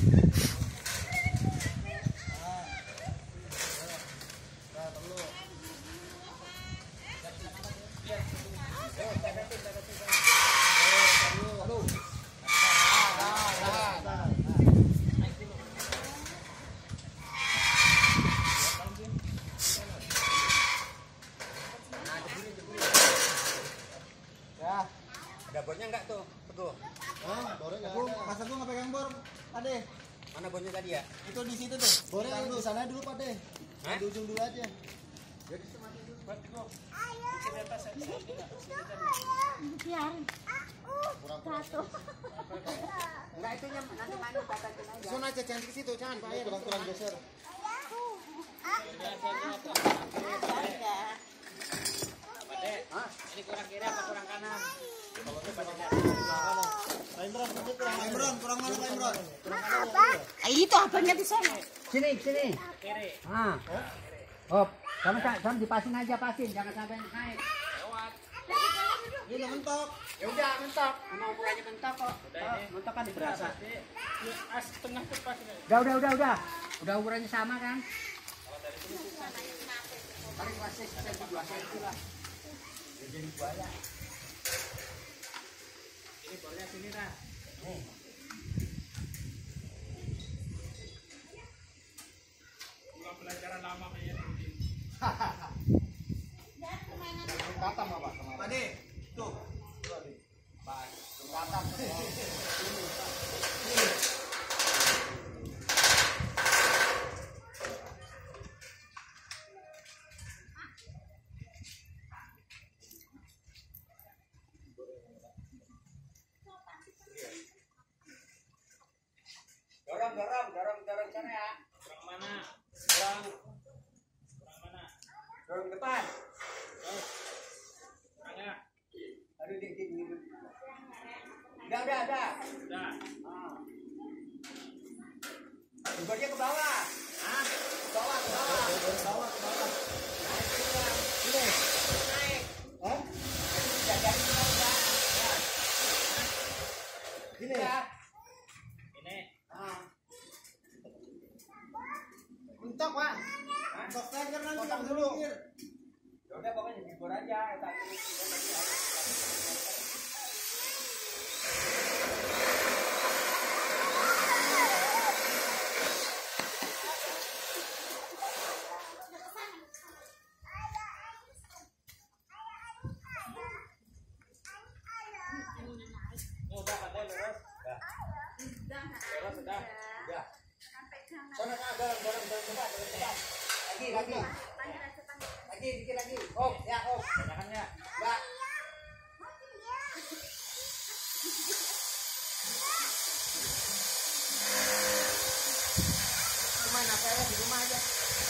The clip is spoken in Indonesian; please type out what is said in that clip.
Ada bornya enggak tuh, Teguh? Bornya enggak ada. Masa gua enggak pegang bor, Pade. Mana bornya tadi ya? Itu di situ tuh. Bornya dulu sana dulu, Pade. Di ujung dulu aja. Jadi semati dulu. Buat Teguh. Di atas biarin. Satu. Enggak itu nanti main batasin aja. Sun aja jangan di situ, jangan Pak. Kurang geser. Ini kurang kiri apa kurang kanan? Imron, kurang mana Pak Imron? Itu apanya di sana? Sini. Kiri. Oh, sama dipasin aja, jangan sampai naik. Ini udah mentok. Ya udah mentok. Mau ukurannya mentok kok. Mentok kan berasa. Setengah tepat. Udah. Udah ukurannya sama kan? Paling masih 2 cm lah. Jadi buaya. Ini boleh sini dah. Pelajaran lama kayaknya. Katam apa? Pade. Tuh. Pak. Katam. Dorong sana ya. Kurang mana? Dorong Mana? dorong depan. Kurangnya. Aduh, dik. Udah. Udah. Bornya ke bawah. Ke bawah. Naik. Hah? Jajan udah. Gini. Ya. Ini. Mentok, Pak. Mentok tanker nanti enggak dulu. Ya udah pokoknya dibor aja. Udah kan lurus. Sudah. Ya. Sana dorong depan. Lagi. Lagi dikit lagi. Oh. Jangan ya. Mbak. Kemana saya di rumah aja.